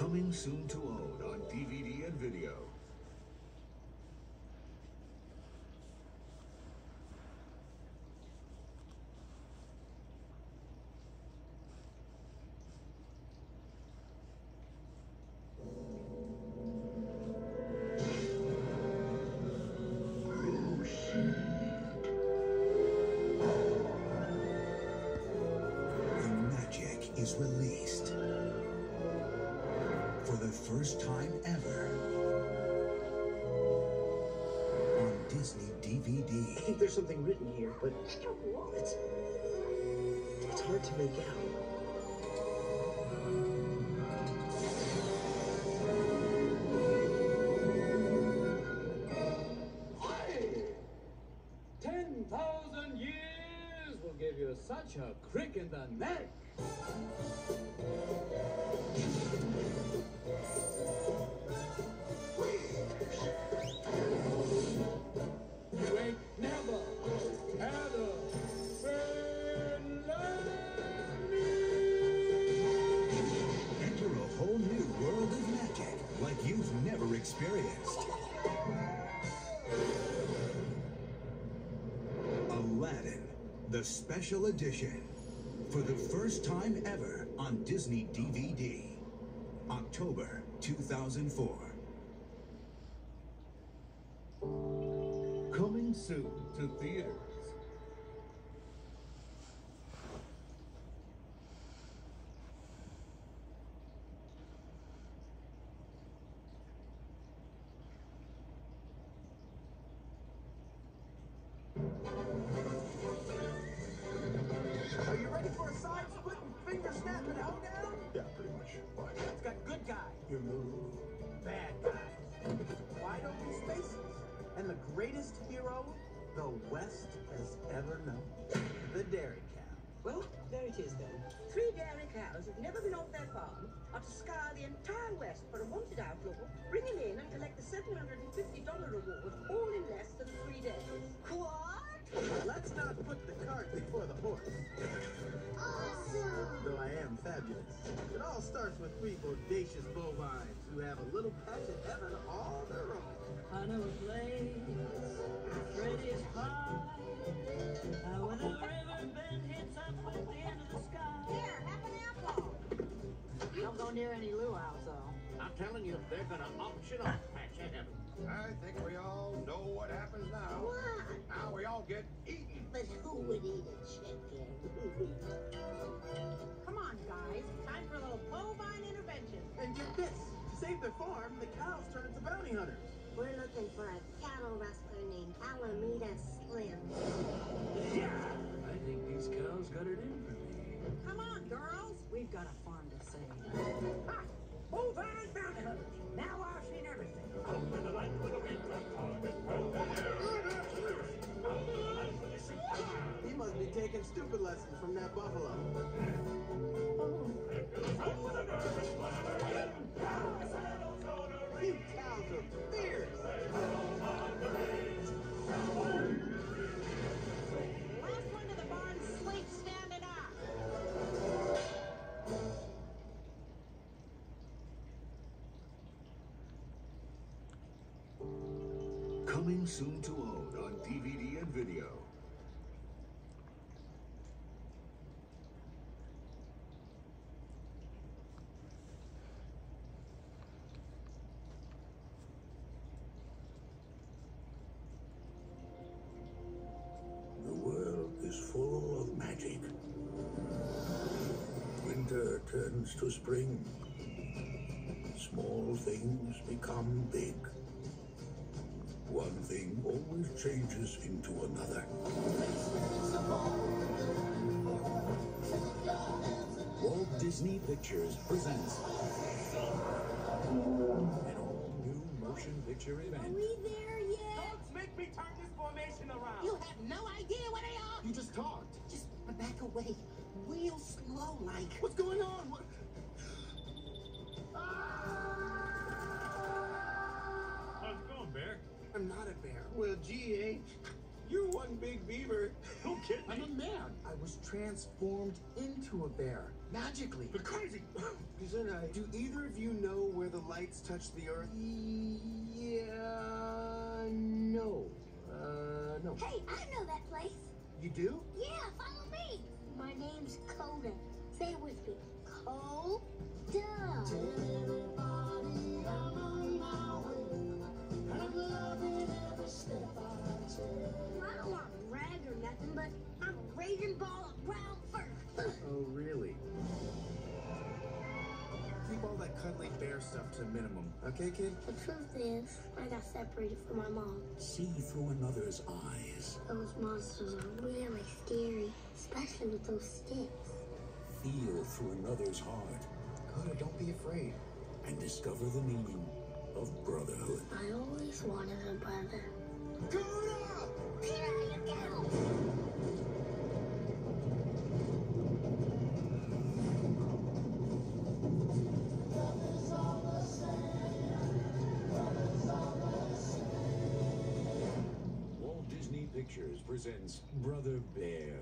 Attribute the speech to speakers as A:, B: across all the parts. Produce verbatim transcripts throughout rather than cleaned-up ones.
A: Coming soon to own on D V D and video. Is released for the first time ever on Disney D V D.
B: I think there's something written here, but it's it's hard to make out.
C: Ten thousand years will give you such a crick in the neck. You ain't never had a friend like me.
A: Enter a whole new world of magic like you've never experienced. Aladdin, the special edition. For the first time ever on Disney D V D. October two thousand four.
C: Coming soon to theaters.
D: Are you ready for a side-splitting, finger-snapping hoedown?
E: Yeah, pretty much. Why?
D: It's got good guy. You move. Bad guy. Wide open spaces. And the greatest hero the West has ever known. The Dairy Cow.
F: Well, there it is then. Three dairy cows have never been off their farm are to scour the entire West for a wanted outlaw, bring him in and collect the seven hundred fifty dollar reward, all in less than three days. What?
D: Let's not put the cart before the horse.
F: Awesome!
D: Though I am fabulous. It all starts with three bodacious bovines who have a little patch of heaven all their own.
G: I know a place, Freddy's pie, uh, where the river bend hits up at the end of the sky.
F: Here, have an apple.
G: Don't go near any luau's, though.
H: I'm telling you, they're gonna auction off patch of heaven.
E: I think we all know what happens now.
F: What?
E: Now we all get eaten.
F: But who would eat a chicken?
I: Come on, guys. Time for a little bovine intervention.
D: And get this. To save their farm, the cows turn into bounty hunters.
F: We're looking for a cattle rustler named Alameda Slim.
C: Yeah! I think these cows got it in for me.
I: Come on, girls.
G: We've got a farm to save.
I: Ha! Bovine bounty hunters. Now I've seen everything.
D: He must be taking stupid lessons from that buffalo. You cows are fierce.
I: Last one to the barn sleeps standing up.
A: Coming soon to own on D V D and video.
E: The world is full of magic. Winter turns to spring. Small things become big. One thing always changes into another.
A: Walt Disney Pictures presents an all-new motion picture event.
F: Are we there yet?
D: Don't make me turn this formation around.
F: You have no idea where they are.
D: You just talked.
F: Just back away, real slow like.
D: What's going on? What?
C: How's it going, Bear?
D: I'm not a bear. Well, gee, eh? You're one one big beaver.
H: Don't kid me. I'm a man.
D: I was transformed into a bear, magically.
H: You're crazy.
D: Isn't I? Do either of you know where the lights touch the earth? Yeah, no. Uh, no.
J: Hey, I know that place.
D: You do?
J: Yeah, follow me. My name's Coda. Say it with me. Coda. I don't want to brag or nothing, but I'm a raging ball of brown fur.
D: Oh, really? Keep all that cuddly bear stuff to a minimum, okay, kid?
J: The truth is, I got separated from my mom.
E: See through another's eyes.
J: Those monsters are really scary, especially with those sticks.
E: Feel through another's heart.
D: Coda, don't be afraid.
E: And discover the meaning of brotherhood.
J: I always wanted a brother.
D: Coda!
J: Peter, you go!
A: Walt Disney Pictures presents Brother Bear.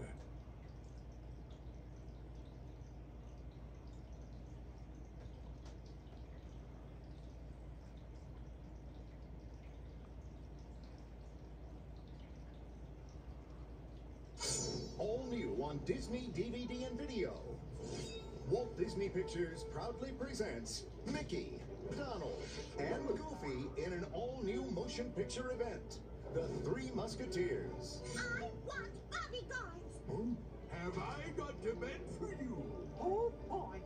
K: All new on Disney D V D and video. Walt Disney Pictures proudly presents Mickey, Donald, and Goofy in an all-new motion picture event, The Three Musketeers.
J: I want bodyguards!
E: Oh, have I got to bed for you?
I: Oh, boy.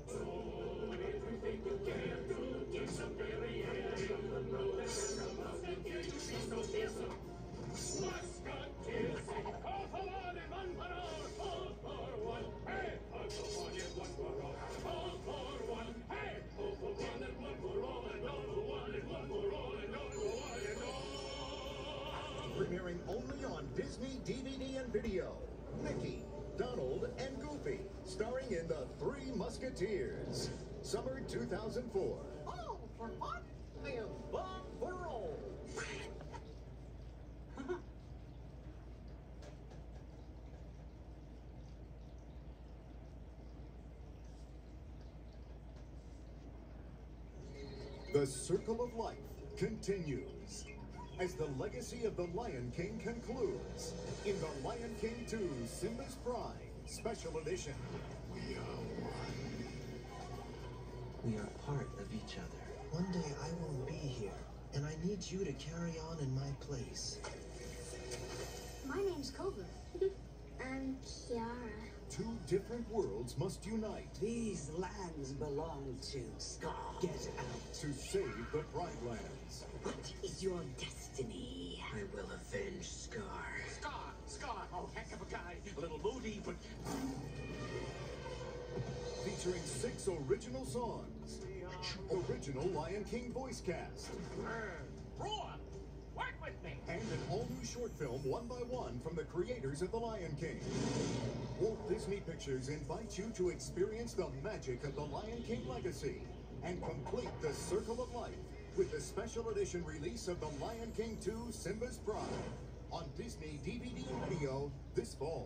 K: Premiering only on Disney D V D and video. Mickey, Donald, and Goofy, starring in The Three Musketeers. Summer two thousand four.
I: All for one and one for all.
K: The Circle of Life continues as the legacy of the Lion King concludes in The Lion King two Simba's Pride Special Edition.
E: We are one.
B: We are part of each other. One day I won't be here, and I need you to carry on in my place.
J: My name's Cobra. I'm Kiara.
K: Two different worlds must unite
I: These lands belong to Scar.
B: Get out.
K: to save the Pride Lands.
I: What is your destiny?
B: I will avenge Scar.
H: Scar, Scar, oh, heck of a guy. A little moody, but
K: Featuring six original songs. Original Lion King voice cast.
H: roar. Work with me.
K: And an all-new short film, one by one, from the creators of The Lion King. Walt Disney Pictures invites you to experience the magic of The Lion King legacy and complete the Circle of Life with the special edition release of The Lion King two Simba's Pride on Disney D V D and video this fall.